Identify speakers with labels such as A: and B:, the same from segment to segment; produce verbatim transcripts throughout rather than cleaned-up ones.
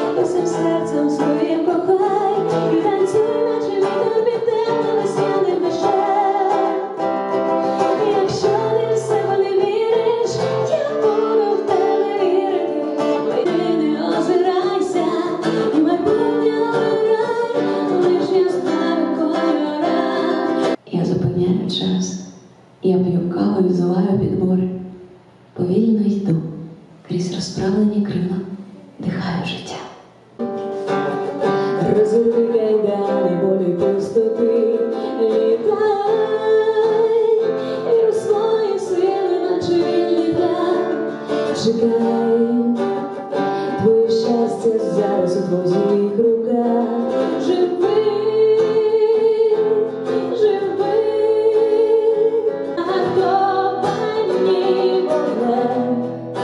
A: усім серцем своїм кохай і танцюй, наче вітер під теплим весняним дощем. Якщо ти в себе не віриш, я буду в тебе вірити. Ти не озирайся, і майбутнє обирай, лиш яскраві кольори. Я зупиняю час, я п'ю каву і взуваю підбори. Повільно йду, крізь розправлені крила, дихаю життя. Розірви кайдани, болі пустоти, літай, і у свої сили, наче вільний птах. Чекай, твоє щастя зараз у твоїх руках. Живи, живи, загартовані вогнем,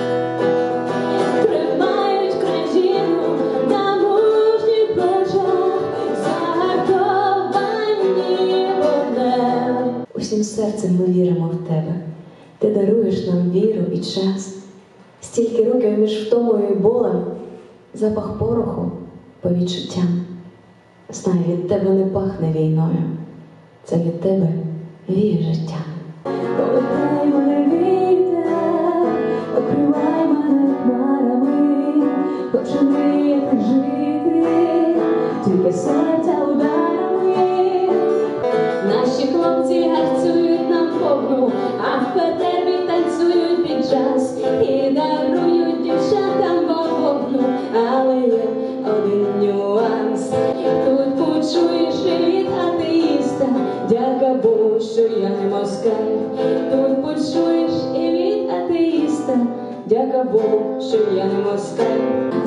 A: тримають країну на мужніх плечах, загартовані вогнем. Усім серцем ми віримо в тебе, ти даруєш нам віру і час. Стільки років між втомою і болем, запах пороху по відчуттям. Знаю, від тебе не пахне війною, це від тебе віє життя. Повертай мене вітер, покривай мене хмарами, хочу мріяти жити, тільки серця ударами. Наші хлопці гарцюють нам повну, а в Петербі танцюють під джаз і дарують дівчатам вогну. Але є один нюанс, тут почуєш від атеїста, дяка Богу, що я не москаль. Тут почуєш і від атеїста, дяка Богу, що я не москаль.